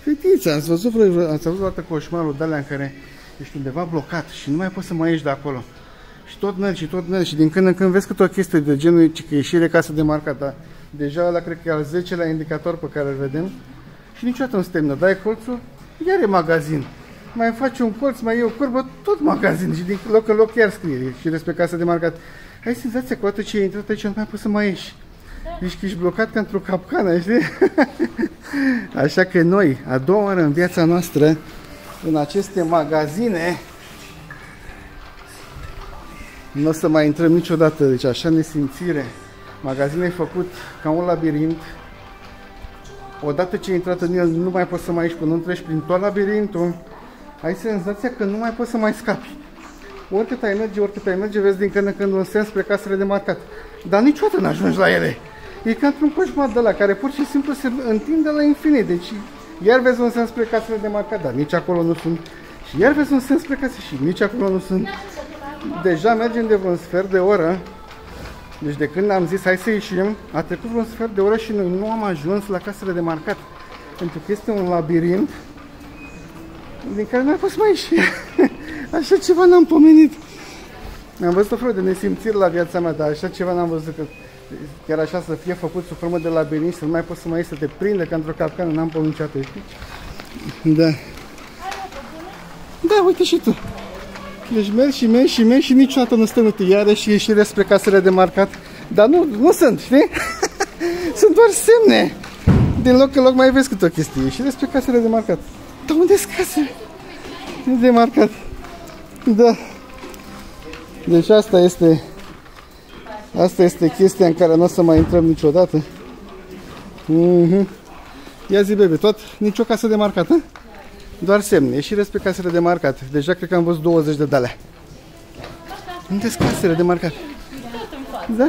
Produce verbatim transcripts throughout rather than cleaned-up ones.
Fetița, ați văzut, vreo, ați văzut toată coșmarul de alea în care ești undeva blocat și nu mai poți să mai ieși de acolo. Și tot mergi, și tot mergi, și din când în când vezi câte o chestie de genul, că ieșire casă de marcat, dar deja ăla cred că e al zecelea indicator pe care îl vedem și niciodată nu se termină. Dai colțul, iar e magazin. Mai faci un colț, mai e o curbă, tot magazin și din loc în loc iar scrie și despre casă de marcat. Ai senzația că odată ce ai intrat aici nu mai poți să mai ieși. Deci că ești blocat ca într-o capcană, știi? Așa că noi, a doua oară în viața noastră, în aceste magazine, nu o să mai intrăm niciodată, deci așa nesimțire. Magazinul e făcut ca un labirint. Odată ce ai intrat în el, nu mai poți să mai ieși până nu treci prin tot labirintul. Ai senzația că nu mai poți să mai scapi. Oricât ai merge, oricât ai merge, vezi din când în când un sens spre casele de marcat. Dar niciodată nu ajungi la ele. E ca într-un coșmar de ăla, care pur și simplu se întinde la infinit. Deci iar vezi un sens spre casele de marcat, dar nici acolo nu sunt. Și iar vezi un sens spre case și nici acolo nu sunt. Deja mergem de vreun sfert de oră. Deci de când am zis hai să ieșim, a trecut vreun sfert de oră și noi nu am ajuns la casele de marcat. Pentru că este un labirint din care nu mai poți mai ieși. Așa ceva n-am pomenit. Am văzut o felul de nesimțiri la viața mea, dar așa ceva n-am văzut, că chiar așa să fie făcut sub formă de labirint, să nu mai poți să mai ieși, să te prinde ca într-o capcană, n-am pomenit niciodată, știi? Da. Da, uite și tu. Deci mergi și mergi și mergi și niciodată nu stăm, uite, iarăși ieșire spre casele de marcat. Dar nu, nu sunt, știi? Sunt doar semne. Din loc în loc mai vezi câte o chestie. Ieșire spre casele de marcat. Dar unde sunt casele de marcat? Da. Deci asta este Asta este chestia în care nu o să mai intrăm niciodată. Mm-hmm. Ia zi, bebe, tot? Nicio casă de marcat, hă? Doar semne, ieșire spre casele de marcat. Deja cred că am văzut douăzeci de dale. Unde sunt casele de marcat? Da?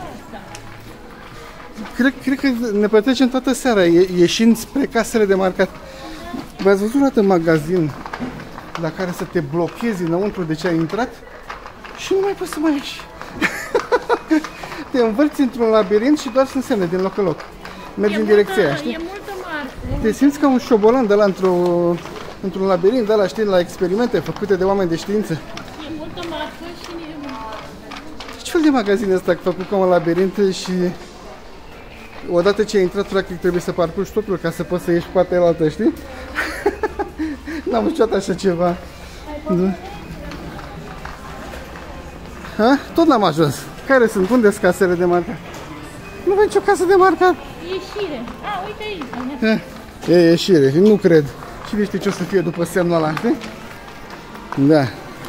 Cred, cred că ne petrecem toată seara ieșind spre casele de marcat. V-ați văzut odată în magazin la care să te blochezi înăuntru de ce ai intrat și nu mai poți să mai ieși? Te învârți într-un labirint și doar sunt semne din loc în loc. Mergi în direcția aia, știi? E multă marfă. Te simți ca un șobolan de la într-un într-un labirint de la, știi, la experimente făcute de oameni de știință. E multă marfă și e... Ce fel de magazin ăsta făcut ca un labirint și odată ce ai intrat, practic trebuie să parcurgi totul ca să poți să ieși partea alaltă, știi? N-am niciodată așa ceva. Da. Ha? Tot n-am ajuns. Care sunt? Unde sunt casele de marcat? Nu văd nicio casă de marcat. Ieșire. A, uite aici. Ha? E ieșire. Nu cred. Cine știe ce o să fie după semnul ăla, știi? Da.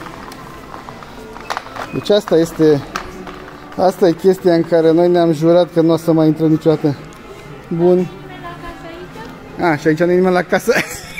Deci asta este... Asta e chestia în care noi ne-am jurat că nu o să mai intrăm niciodată. Bun. A, și aici nu e nimeni la casă.